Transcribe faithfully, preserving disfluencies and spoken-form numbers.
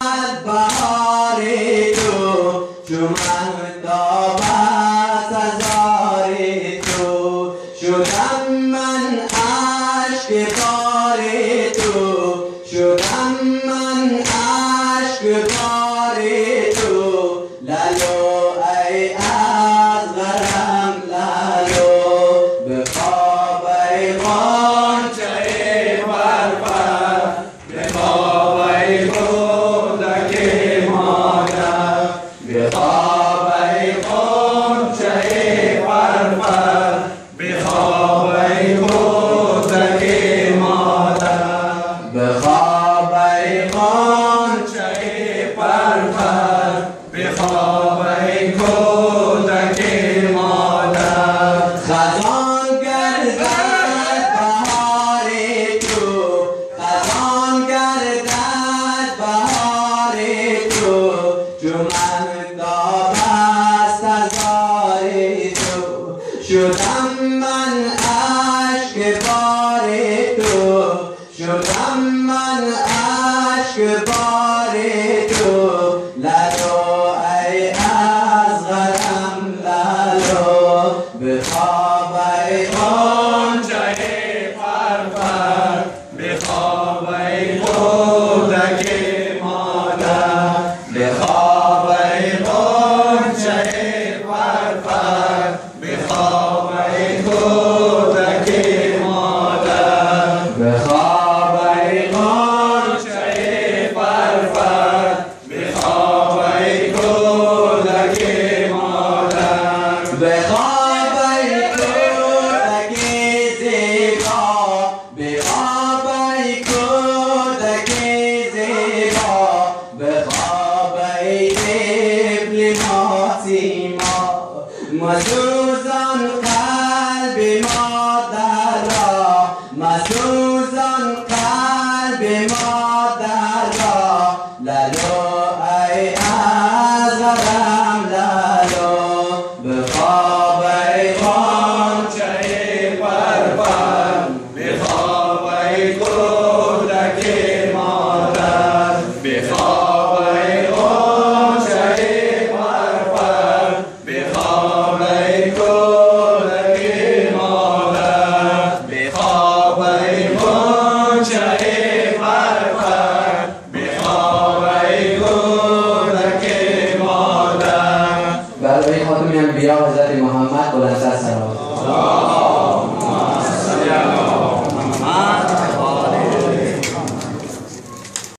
بهار تو چو مهتاب است از آر تو شدم من اشک بار تو شدم من اشک بار تو لالو ای از غرم لالو بخواب ای غنچه پرپر بخواب ای کودک مادر بخواب ای غنچه پرپر بخواب ای کودک مادر بخواب ای غنچه پرپر بخواب ای کودک مادر خزان گردد بهار تو خزان گردد بهار تو چو مهتاب است از آر تو شدم من اشک بار تو شدم من اشک بار تو لالو ای از غرم لالو بخواب ای غنچه پرپر بخواب ای کودک مادر بخواب ای غنچه پرپر بخواب ای کودک مادر بخواب ای غنچه پرپر بخواب ای کودک مادر بخواب ای کودک زیبا بخواب ای کودک زیبا بخواب ای طفل ماسیما مسوزان قلب مادر را مسوزان قلب مادر را لالو